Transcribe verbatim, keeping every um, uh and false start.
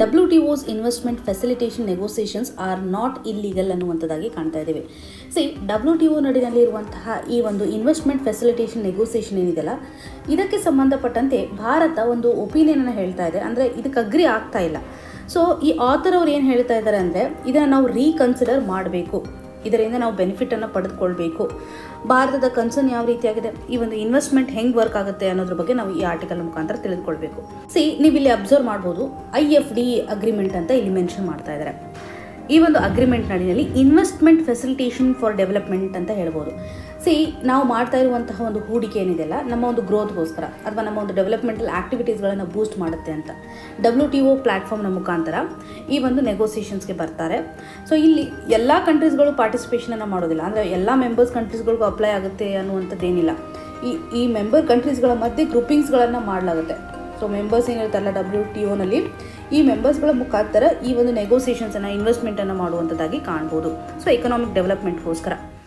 W T O's investment facilitation negotiations are not illegal ಅನ್ನುವಂಥದ್ದಾಗಿ ಕಾಣ್ತಾ ಇದ್ದೇವೆ. ಸಿ ಡಬ್ಲ್ಯೂ ಟಿ ಒ ನಡಿನಲ್ಲಿ ಇರುವಂತಹ ಈ ಒಂದು ಇನ್ವೆಸ್ಟ್ಮೆಂಟ್ ಫೆಸಿಲಿಟೇಷನ್ ನೆಗೋಸಿಯೇಷನ್ ಏನಿದೆಯಲ್ಲ, ಇದಕ್ಕೆ ಸಂಬಂಧಪಟ್ಟಂತೆ ಭಾರತ ಒಂದು ಒಪಿನಿಯನನ್ನು ಹೇಳ್ತಾ ಇದೆ, ಅಂದರೆ ಇದಕ್ಕೆ ಅಗ್ರಿ ಆಗ್ತಾ ಇಲ್ಲ. ಸೊ ಈ ಆಥರ್ ಅವ್ರು ಏನು ಹೇಳ್ತಾ ಇದ್ದಾರೆ ಅಂದರೆ, ಇದನ್ನು ನಾವು ರೀಕನ್ಸಿಡರ್ ಮಾಡಬೇಕು, ಇದರಿಂದ ನಾವು ಬೆನಿಫಿಟನ್ನು ಪಡೆದುಕೊಳ್ಬೇಕು. ಭಾರತದ ಕನ್ಸರ್ನ್ ಯಾವ ರೀತಿಯಾಗಿದೆ, ಈ ಒಂದು ಇನ್ವೆಸ್ಟ್ಮೆಂಟ್ ಹೆಂಗೆ ವರ್ಕ್ ಆಗುತ್ತೆ ಅನ್ನೋದ್ರ ಬಗ್ಗೆ ನಾವು ಈ ಆರ್ಟಿಕಲ್ ಮುಖಾಂತರ ತಿಳಿದುಕೊಳ್ಬೇಕು. ಸಿ ನೀವು ಇಲ್ಲಿ ಅಬ್ಸರ್ವ್ ಮಾಡ್ಬೋದು, ಐ ಎಫ್ ಡಿ ಅಗ್ರಿಮೆಂಟ್ ಅಂತ ಇಲ್ಲಿ ಮೆನ್ಷನ್ ಮಾಡ್ತಾ ಇದ್ದಾರೆ. ಈ ಒಂದು ಅಗ್ರಿಮೆಂಟ್ ನಡಿನಲ್ಲಿ ಇನ್ವೆಸ್ಟ್ಮೆಂಟ್ ಫೆಸಿಲಿಟೇಷನ್ ಫಾರ್ ಡೆವಲಪ್ಮೆಂಟ್ ಅಂತ ಹೇಳ್ಬೋದು. ಸಿ ನಾವು ಮಾಡ್ತಾ ಇರುವಂತಹ ಒಂದು ಹೂಡಿಕೆ ಏನಿದೆಯಲ್ಲ, ನಮ್ಮ ಒಂದು ಗ್ರೋತ್ಗೋಸ್ಕರ ಅಥವಾ ನಮ್ಮ ಒಂದು ಡೆವಲಪ್ಮೆಂಟಲ್ ಆ್ಯಕ್ಟಿವಿಟೀಸ್ಗಳನ್ನು ಬೂಸ್ಟ್ ಮಾಡುತ್ತೆ ಅಂತ ಡಬ್ಲ್ಯೂ ಟಿ ಒ ಪ್ಲ್ಯಾಟ್ಫಾರ್ಮ್ನ ಮುಖಾಂತರ ಈ ಒಂದು ನೆಗೋಸಿಯೇಷನ್ಸ್ಗೆ ಬರ್ತಾರೆ. ಸೊ ಇಲ್ಲಿ ಎಲ್ಲ ಕಂಟ್ರೀಸ್ಗಳು ಪಾರ್ಟಿಸಿಪೇಷನನ್ನು ಮಾಡೋದಿಲ್ಲ, ಅಂದರೆ ಎಲ್ಲ ಮೆಂಬರ್ಸ್ ಕಂಟ್ರೀಸ್ಗಳಿಗೂ ಅಪ್ಲೈ ಆಗುತ್ತೆ ಅನ್ನುವಂಥದ್ದೇನಿಲ್ಲ. ಈ ಈ ಮೆಂಬರ್ ಕಂಟ್ರೀಸ್ಗಳ ಮಧ್ಯೆ ಗ್ರೂಪಿಂಗ್ಸ್ಗಳನ್ನು ಮಾಡಲಾಗುತ್ತೆ. ಸೊ ಮೆಂಬರ್ಸ್ ಏನಿರ್ತಾರಲ್ಲ ಡಬ್ಲ್ಯೂ ಟಿ ಒನಲ್ಲಿ, ಈ ಮೆಂಬರ್ಸ್ಗಳ ಮುಖಾಂತರ ಈ ಒಂದು ನೆಗೋಸಿಯೇಷನ್ಸನ್ನು ಇನ್ವೆಸ್ಟ್ಮೆಂಟನ್ನು ಮಾಡುವಂಥದ್ದಾಗಿ ಕಾಣ್ಬೋದು. So economic ಡೆವಲಪ್ಮೆಂಟ್ಗೋಸ್ಕರ